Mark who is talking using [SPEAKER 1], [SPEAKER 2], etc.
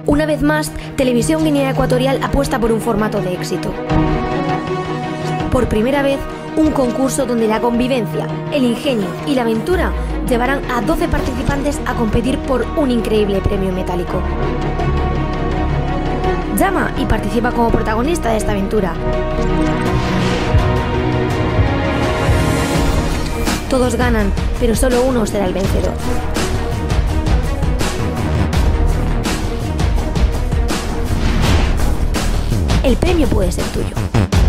[SPEAKER 1] Una vez más, Televisión Guinea Ecuatorial apuesta por un formato de éxito. Por primera vez, un concurso donde la convivencia, el ingenio y la aventura llevarán a 12 participantes a competir por un increíble premio metálico. Llama y participa como protagonista de esta aventura. Todos ganan, pero solo uno será el vencedor. El premio puede ser tuyo.